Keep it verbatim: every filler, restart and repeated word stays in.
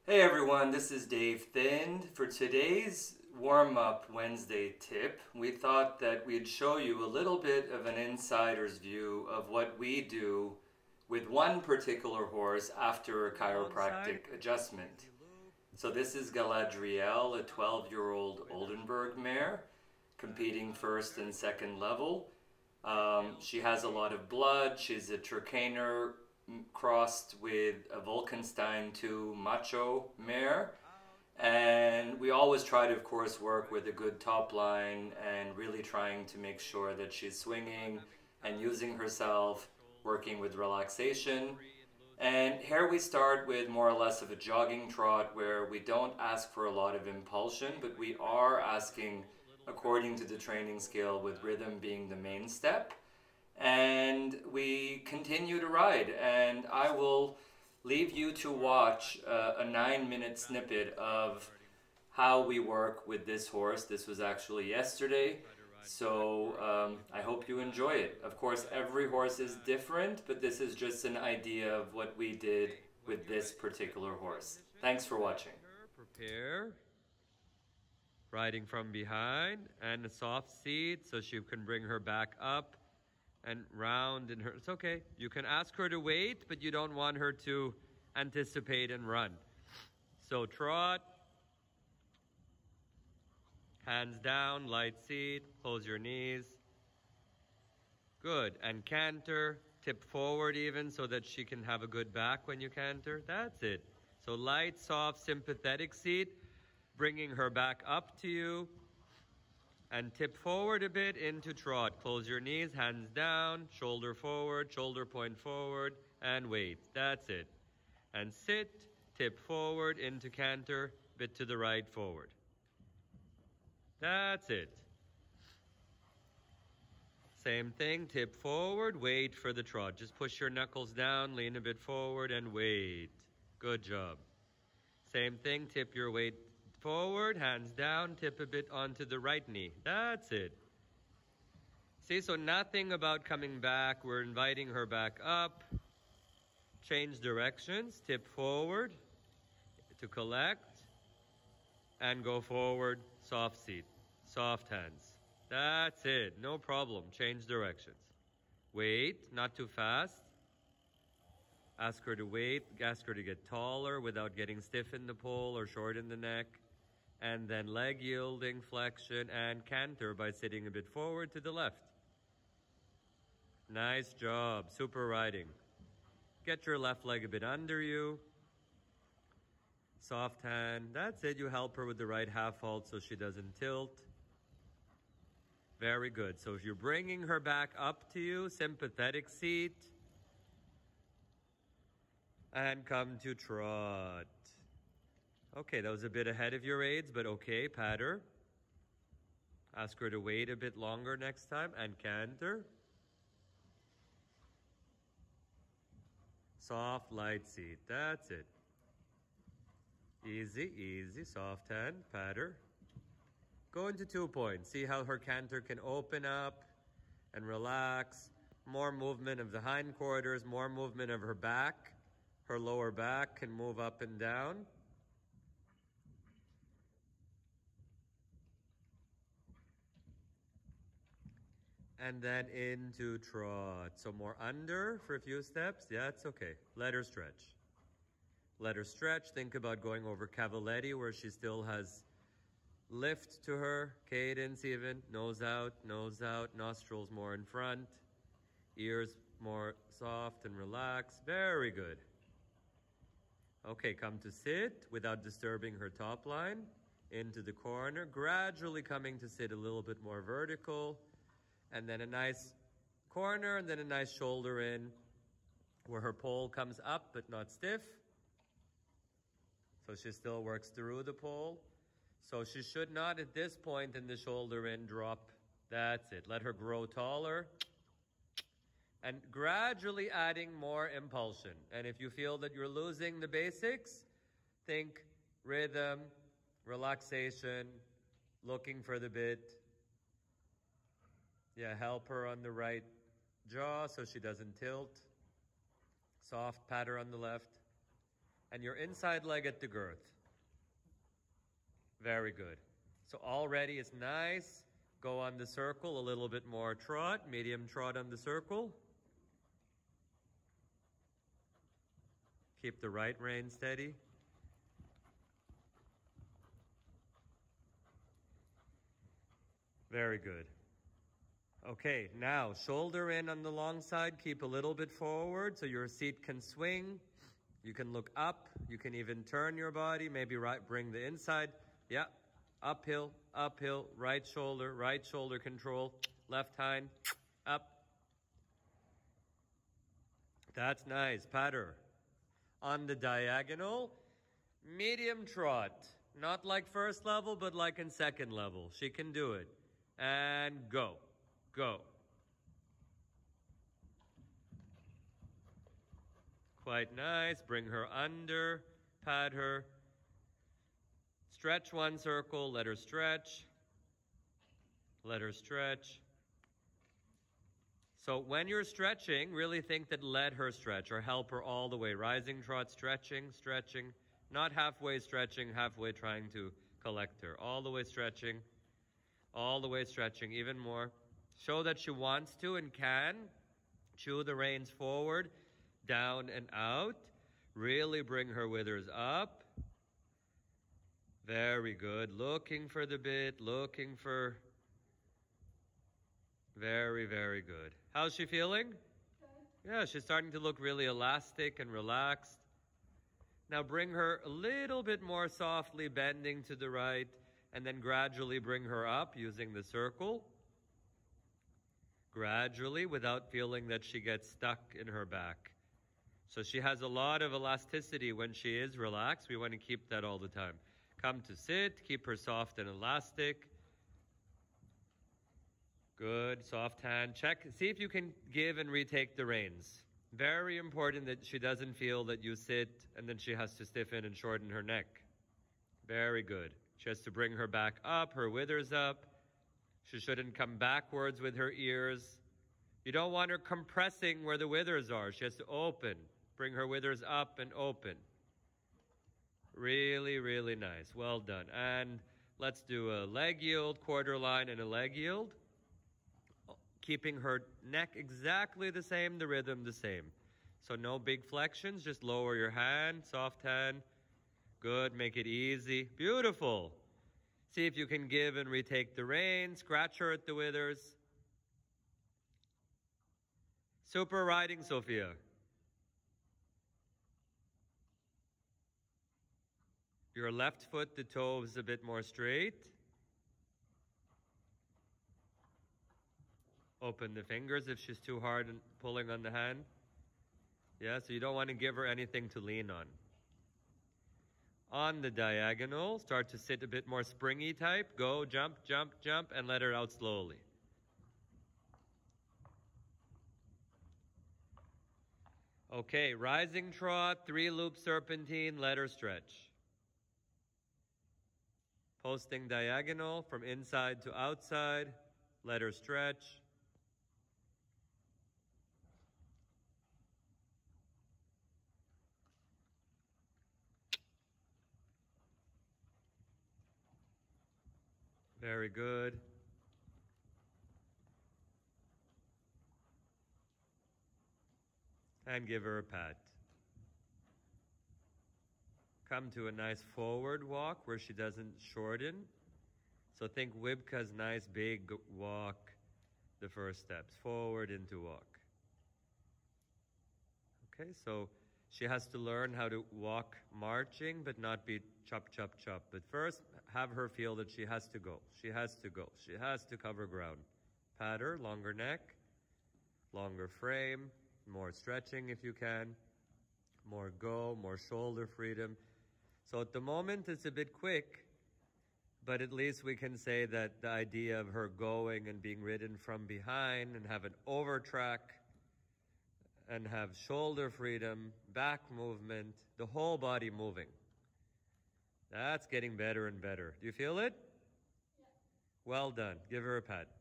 Hey everyone, this is Dave Thind. For today's warm-up Wednesday tip, we thought that we'd show you a little bit of an insider's view of what we do with one particular horse after a chiropractic adjustment. So this is Galadriel, a twelve-year-old Oldenburg mare, competing first and second level. Um, she has a lot of blood. She's a Trakehner crossed with a Wolkenstein two macho mare. And we always try to, of course, work with a good top line and really trying to make sure that she's swinging and using herself, working with relaxation. And here we start with more or less of a jogging trot where we don't ask for a lot of impulsion, but we are asking according to the training scale, with rhythm being the main step. And we continue to ride, and I will leave you to watch uh, a nine minute snippet of how we work with this horse. This was actually yesterday, so um, I hope you enjoy it. Of course, every horse is different, but this is just an idea of what we did with this particular horse. Thanks for watching. Prepare. Riding from behind, and a soft seat so she can bring her back up and round in her. It's okay. You can ask her to wait, but you don't want her to anticipate and run. So trot, hands down, light seat, close your knees. Good. And canter, tip forward even so that she can have a good back when you canter. That's it. So light, soft, sympathetic seat, bringing her back up to you, and tip forward a bit into trot. Close your knees, hands down, shoulder forward, shoulder point forward, and wait. That's it. And sit, tip forward into canter, bit to the right forward. That's it. Same thing, tip forward, wait for the trot. Just push your knuckles down, lean a bit forward, and wait. Good job. Same thing, tip your weight forward, hands down, tip a bit onto the right knee. That's it. See, so nothing about coming back. We're inviting her back up. Change directions, tip forward to collect, and go forward, soft seat, soft hands. That's it, no problem. Change directions. Wait, not too fast. Ask her to wait, ask her to get taller without getting stiff in the pole or short in the neck. And then leg yielding, flexion, and canter by sitting a bit forward to the left. Nice job, super riding. Get your left leg a bit under you. Soft hand, that's it. You help her with the right half halt so she doesn't tilt. Very good. So if you're bringing her back up to you, sympathetic seat. And come to trot. Okay, that was a bit ahead of your aids, but okay, patter. Ask her to wait a bit longer next time, and canter. Soft, light seat, that's it. Easy, easy, soft hand, patter. Go into two points. See how her canter can open up and relax. More movement of the hindquarters, more movement of her back. Her lower back can move up and down. And then into trot. So more under for a few steps. Yeah, it's okay. Let her stretch. Let her stretch. Think about going over Cavaletti where she still has lift to her. Cadence even. Nose out, nose out. Nostrils more in front. Ears more soft and relaxed. Very good. Okay, come to sit without disturbing her top line. Into the corner. Gradually coming to sit a little bit more vertical. And then a nice corner, and then a nice shoulder in where her pole comes up but not stiff. So she still works through the pole. So she should not at this point in the shoulder in drop. That's it. Let her grow taller. And gradually adding more impulsion. And if you feel that you're losing the basics, think rhythm, relaxation, looking for the bit. Yeah, help her on the right jaw so she doesn't tilt. Soft patter on the left. and your inside leg at the girth. Very good. So already it's nice. Go on the circle, a little bit more trot, medium trot on the circle. Keep the right rein steady. Very good. Okay, now shoulder in on the long side, keep a little bit forward so your seat can swing. You can look up, you can even turn your body, maybe right, bring the inside. Yeah, uphill, uphill, right shoulder, right shoulder control, left hind, up. That's nice, patter. On the diagonal, medium trot. Not like first level, but like in second level. She can do it. And go, go. Quite nice. Bring her under, pat her. Stretch one circle, let her stretch. Let her stretch. So when you're stretching, really think that let her stretch or help her all the way. Rising trot, stretching, stretching. Not halfway stretching, halfway trying to collect her. All the way stretching. All the way stretching, even more. Show that she wants to and can. Chew the reins forward, down and out. Really bring her withers up. Very good. Looking for the bit, looking for... Very, very good. How's she feeling? Good. Yeah, she's starting to look really elastic and relaxed. Now bring her a little bit more softly, bending to the right, and then gradually bring her up using the circle. Gradually, without feeling that she gets stuck in her back. So she has a lot of elasticity when she is relaxed. We want to keep that all the time. Come to sit, keep her soft and elastic. Good, soft hand. Check, see if you can give and retake the reins. Very important that she doesn't feel that you sit and then she has to stiffen and shorten her neck. Very good. She has to bring her back up, her withers up. She shouldn't come backwards with her ears. You don't want her compressing where the withers are. She has to open. Bring her withers up and open. Really, really nice. Well done. And let's do a leg yield, quarter line, and a leg yield. Keeping her neck exactly the same, the rhythm the same. So no big flexions, just lower your hand, soft hand. Good, make it easy. Beautiful. See if you can give and retake the reins. Scratch her at the withers. Super riding, Sophia. Your left foot, the toe is a bit more straight. Open the fingers if she's too hard and pulling on the hand. Yeah, so you don't want to give her anything to lean on. On the diagonal, start to sit a bit more springy type. Go, jump, jump, jump, and let her out slowly. Okay, rising trot, three loop serpentine, let her stretch. Posting diagonal from inside to outside, let her stretch. Very good. And give her a pat. Come to a nice forward walk where she doesn't shorten. So think Wibka's nice big walk, the first steps, forward into walk. Okay, so she has to learn how to walk marching, but not be chop, chop, chop. But first, have her feel that she has to go. She has to go. She has to cover ground. Pat her, longer neck, longer frame, more stretching if you can, more go, more shoulder freedom. So at the moment, it's a bit quick, but at least we can say that the idea of her going and being ridden from behind and have an over track and have shoulder freedom, back movement, the whole body moving. That's getting better and better. Do you feel it? Yeah. Well done. Give her a pat.